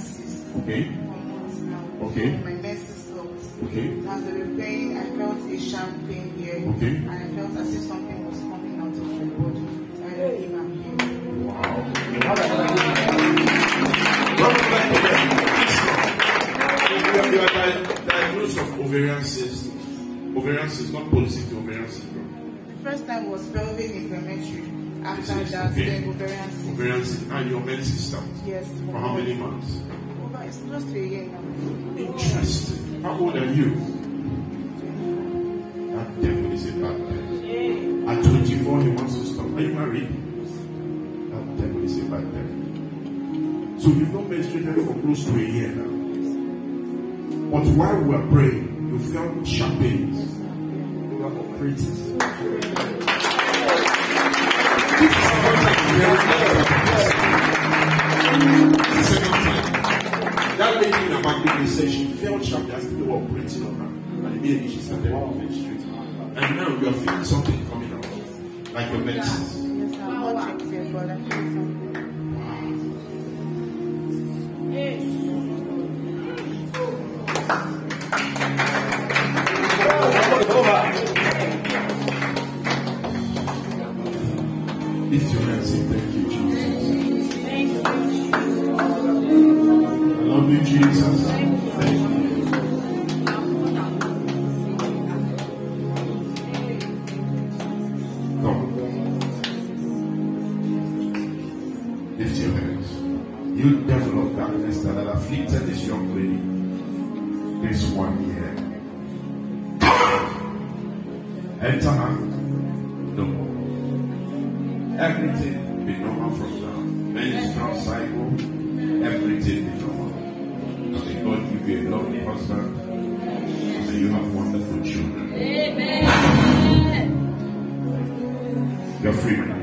cyst. Okay. For months now. Okay. My medicine stopped. Okay. As they were praying, I felt a sharp pain here. Okay. And I felt as if something was coming out of my body. I believe I'm here. Wow. You are diagnosed of ovarian cyst. Ovarian cyst, not polycystic ovarian syndrome. The first time was pelvic inflammatory. After that, Okay. then ovarian cyst. Ovarian cyst. And your medicine stopped. Yes. For how many months? It's close to a year now. Interesting. How old are you? That devil is a bad devil. At 24, he wants to stop. Are you married? That devil is a bad devil. So you've not menstruated for close to a year now. But while we were praying, you felt sharp pains. You were operating. That lady in the market said she felt sharp as they were operating on her. And immediately she started menstruating. And now you are feeling something coming out. Like your medicines. Yes, I'm not checked yet, but I feel something. Lift your hands and thank you, Jesus. I love you, Jesus. Thank you. Come. Lift your hands. You devil of darkness that had afflicted this young lady this 1 year. Enter her. No more. Everything be normal from now. Menstral cycle, everything be normal. May God give you a lovely husband. May you have wonderful children. Amen. You're free.